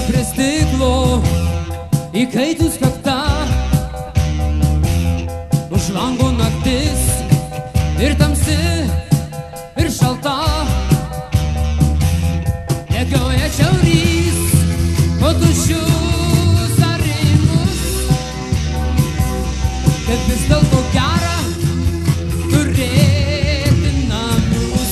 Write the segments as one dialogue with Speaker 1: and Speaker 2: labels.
Speaker 1: prie stiklo, įkaitus kakta, už lango naktis ir tamsi, ir šalta. Nekioja šiaurys, po tuščius arimus, kad vis dėlto gera turėti namus.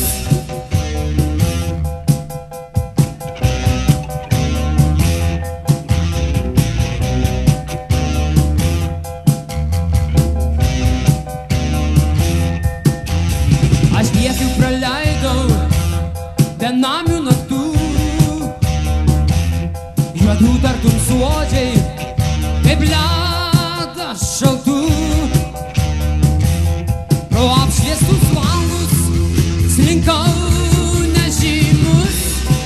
Speaker 1: Aš tiek jau praleidau benamių naktų, juodų tartum suodžiai, kaip ledas šaltų. Pro apšviestus langus slinkau nežymus,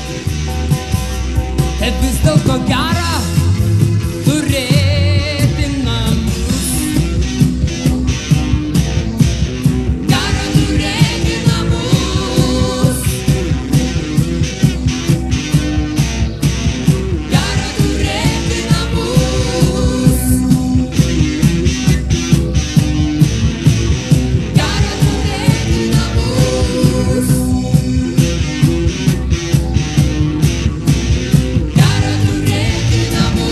Speaker 1: kad vis dėlto gera turėti namus. Gera turėti namus. Gera turėti namus. Gera turėti namus. Gera turėti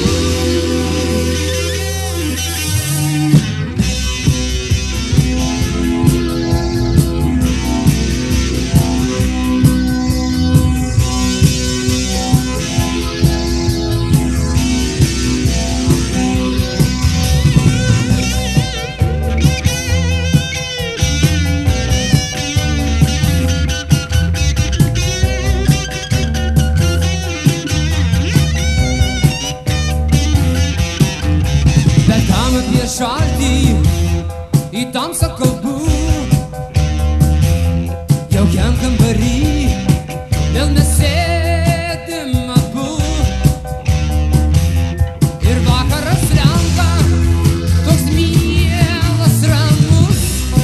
Speaker 1: bet tam apie šaltį į tamsą kalbų, jaukiam kambarį vėl mes sėdim abu, ir vakaras renka toks mielas ramus,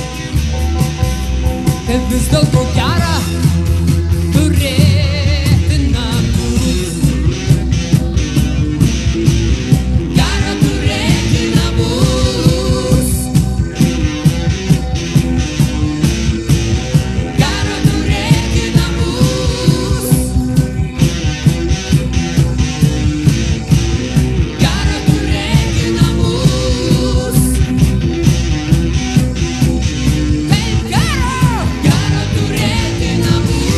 Speaker 1: kad vis dėlto gera turėti namus. Gera turėti namus. Gera turėti namus. Gera turėti namus. Kaip gera! Gera turėti namus.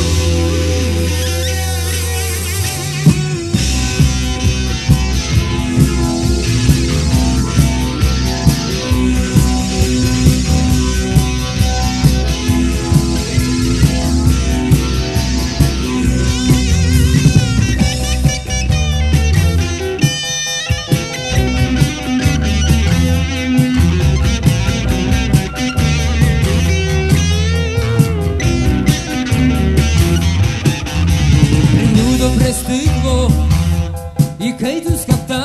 Speaker 1: Prigludo prie stiklo, įkaitus kakta,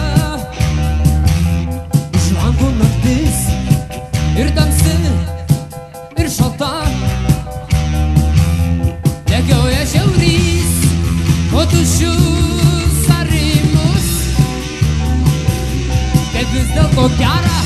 Speaker 1: už lango naktis ir tamsi, ir šalta. Nekioja šiaurys, po tuščius arimus, kaip vis dėlto gera